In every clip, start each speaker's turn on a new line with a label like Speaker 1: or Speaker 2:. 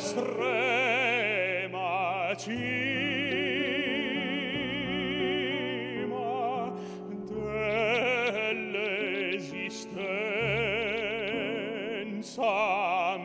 Speaker 1: estrema cima dell'esistenza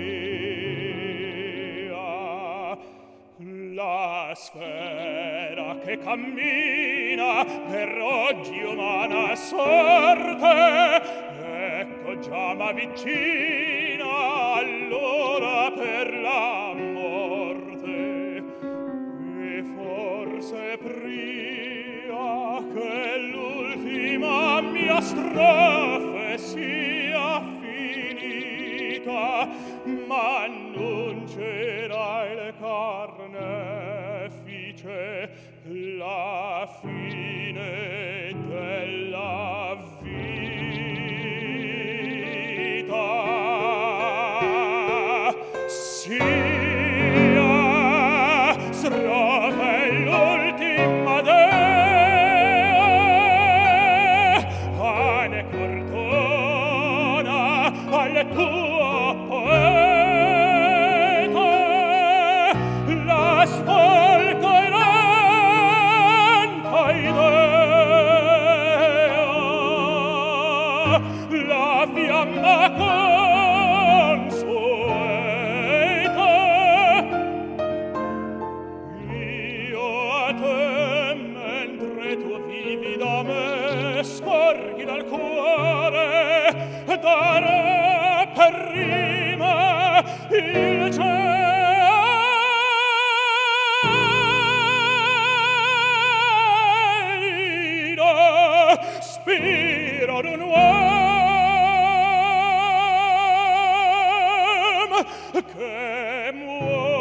Speaker 1: mia, la sfera che cammina per oggi umana sorte, ecco già m'avvicina allora per la morte, e forse pria che l'ultima mia strofe sia finita, m'annuncerà il carnefice la fine della vita. Sia strofe l'ultima dea, ane cordona al tuo poeta, l'ascolto e lenta idea, la fiamma consueta. Io a te, mentre tu vivi da me, scorri dal cuore, darò per rima il cielo, spiro d'un uomo che muore.